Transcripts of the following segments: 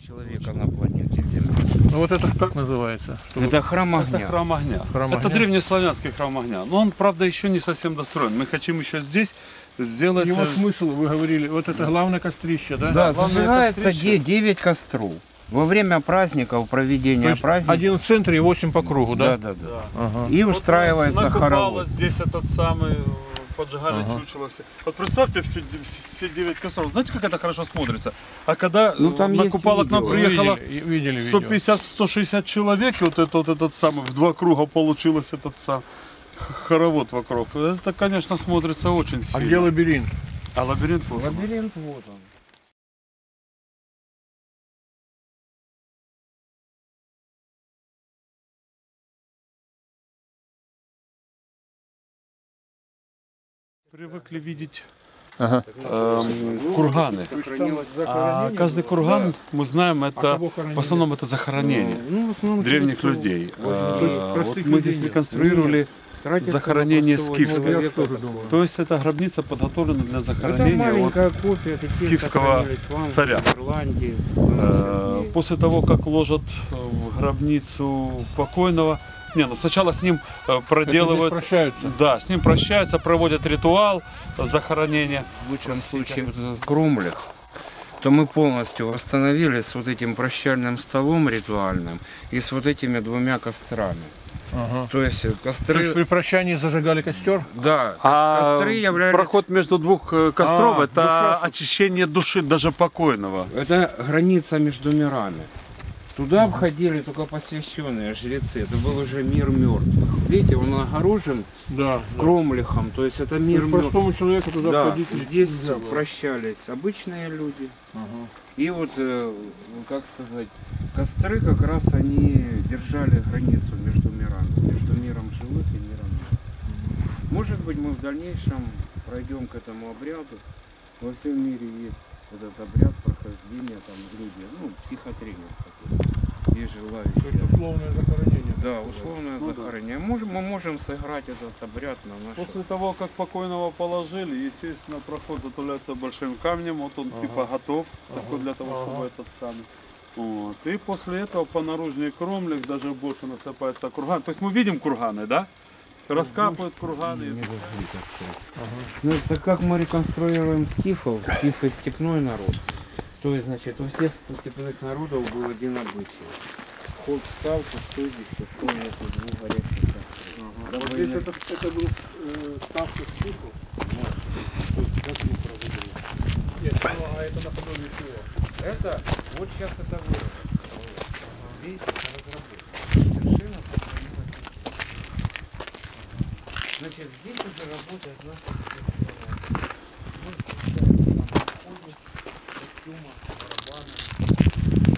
человека на планете Земля. Ну вот это как называется? Это храм огня. Это храм огня. Это древнеславянский храм огня. Но он, правда, еще не совсем достроен. Мы хотим еще здесь сделать... Его смысл, вы говорили, вот это главное кострище, да? Да, главное зажигается кострище. 9 костров. Во время праздников, проведения праздников. Один в центре и 8 по кругу, да? Да. Ага. И устраивается накупало хоровод. здесь этот самый, поджигали чучело все. Вот представьте все 9 костров. Знаете, как это хорошо смотрится? А когда там на есть купало к нам видео. приехало Видели видео. 150-160 человек, и вот этот самый, в 2 круга получилось этот сам хоровод вокруг. Это, конечно, смотрится очень А сильно. где лабиринт? А лабиринт вот он. Лабиринт вот он. Привыкли видеть Ага. курганы. А каждый курган, мы знаем, это кого хоронили? в основном это захоронение Ну, в основном древних это людей. Вот простых мы здесь людей нет. реконструировали захоронение скифского. Я тоже думаю. То есть эта гробница подготовлена для Это захоронения маленькая копия таких, скифского сохранились в Англии, царя. в Ирландии. После того, как ложат в гробницу покойного, сначала с ним проделывают, Прощаются. да, с ним прощаются, проводят ритуал захоронения. В лучшем случае вот этот кромлях, то мы полностью восстановили с вот этим прощальным столом ритуальным и с вот этими 2 кострами. Ага. То есть То есть костры, при прощании зажигали костер? да, А костры являлись... проход между 2 костров это душа. очищение души даже покойного. Это граница между мирами. Туда входили только посвященные жрецы. Это был уже мир мертвых. Видите, он огорожен Да. кромлехом, то есть это мир мертвых. Простому человеку туда Да, входить здесь нельзя было. прощались обычные люди. Ага. И вот, как сказать, костры как раз они держали границу между мирами, между миром живых и миром мертвых. Может быть, мы в дальнейшем пройдем к этому обряду. Во всем мире есть этот обряд прохождения, там люди, психотренинг такой, есть желающие. То есть условное захоронение. Да, условное захоронение. Мы можем сыграть этот обряд на нашем. После того, как покойного положили, естественно, проход затуляется большим камнем, вот он типа готов, такой для того, чтобы этот самый. Вот. И после этого по наружной кромле даже больше насыпается курган. То есть мы видим курганы, да? Раскапывают курганы. Ну, так как мы реконструируем скифов, скифы степной народ, то есть, значит, у всех степных народов был один обычай. Вход в ставку, стойбище, в комнату 2 горячих костров. Вот здесь это был ставка скифов. Нет, а это наподобие чего? Это, вот сейчас это выросло. Видите, это разработка. Вершина сохранилась. Значит, здесь уже работает наша спецслужба. Мы включаем на входе, костюма, барабаны.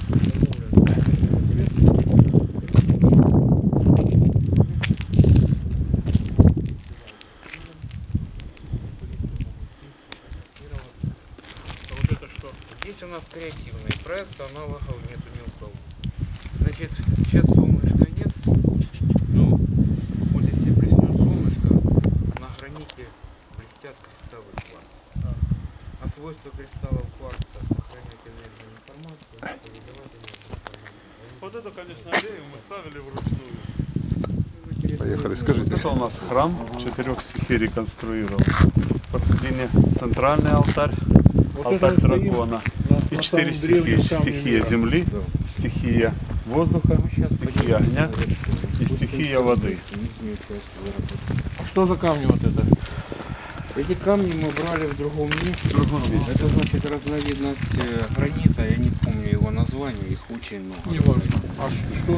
А вот это что? Здесь у нас креативный проект, аналогов нету ни у кого. Значит, сейчас солнышка нет, но вот если блеснет солнышко, на граните блестят кристаллы кварца. А свойства кристаллов кварца сохранять энергию информацию, передавать энергию информацию. Вот это, конечно, аллею мы ставили вручную. Поехали, скажите. Это у нас храм 4 стихий реконструирован. Посредине центральный алтарь, Вот алтарь это дракона. И 4 стихии. Стихия земли, стихия воздуха, стихия огня и стихия воды. А что за камни вот это? Эти камни мы брали в другом месте. Это значит разновидность гранита, я не помню его название, их очень много. Не важно. А что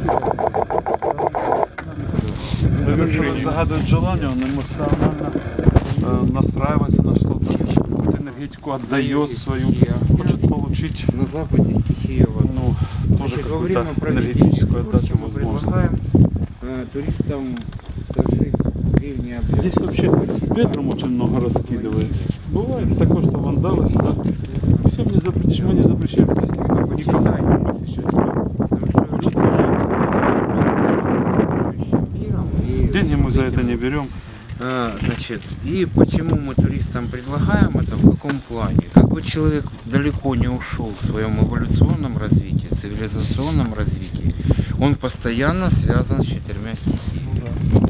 Человек загадывает желание, он эмоционально настраивается на что-то, какую-то энергетику отдает свою, хочет получить На западе стихия воды. тоже Во время какую-то проведения энергетическую экскурсии отдачу мы возможно. предлагаем туристам совершить древний обряд. Здесь вообще ветром очень много раскидывает. Бывает такое, что вандалы сюда. Всем не запретишь, мы не запрещаем здесь никого не посещать. Хочет, пожалуйста. Деньги мы за это не берем. Значит, и почему мы туристам предлагаем это, в каком плане? Как бы человек далеко не ушел в своем эволюционном развитии, цивилизационном развитии, он постоянно связан с 4 стихиями.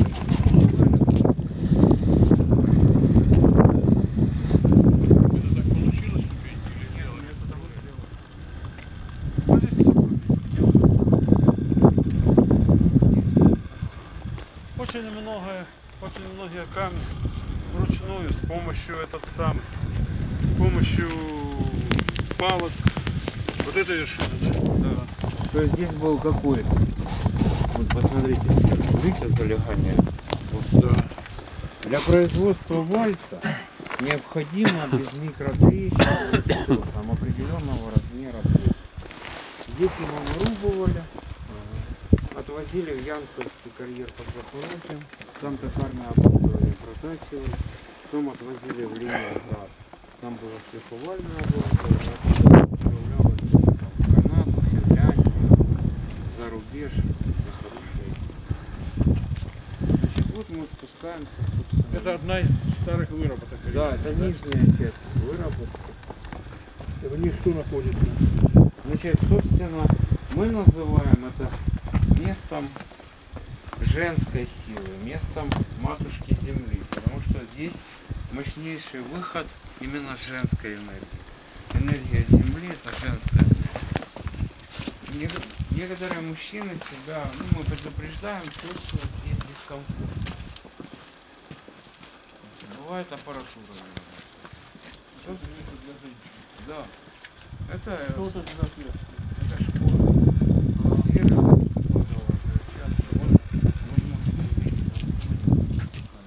Это так получилось, или делали? Вот здесь всё делается. Очень многие камни вручную с помощью с помощью палок. Вот это вершина, да? То есть здесь был какой? Вот посмотрите, видите залегание? Да. Для производства вальса необходимо без микротрещин там определенного размера плит. Здесь его вырубывали, отвозили в Янцевский карьер под Запорожьем, там токарные оборудование протачивали, потом отвозили в Ленинград. Там было шлифовальное оборудование, отправлялось в Канаду, Финляндию, за рубеж, за хорошие. Значит, вот мы спускаемся, собственно. Это одна из старых выработок. Да, это нижняя часть выработки. В ней что находится? Значит, собственно, мы называем это местом женской силы, местом матушки Земли, потому что здесь мощнейший выход именно женской энергии. Энергия Земли — это женская энергия. Некоторые мужчины себя, мы предупреждаем, чувствуют здесь дискомфорт. Бывает аппаратура. Да. Это Что это за цвет? это школа. Сверху кодовая взрывчатка. Вот вы можете увидеть.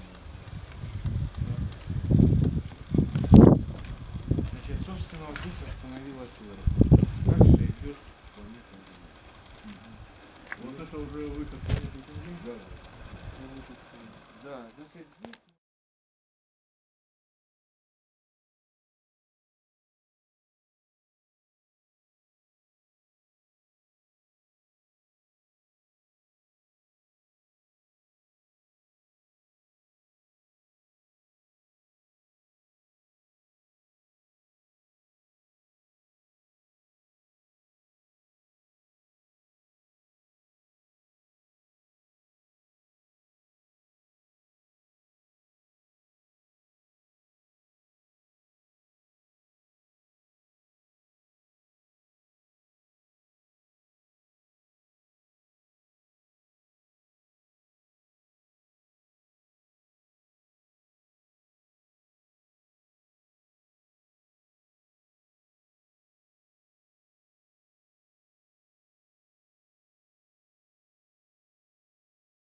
Значит, собственно, вот здесь остановилась выработка. Дальше идет планета Земля. Вот это уже выход планеты Земли? Да. Да, значит, здесь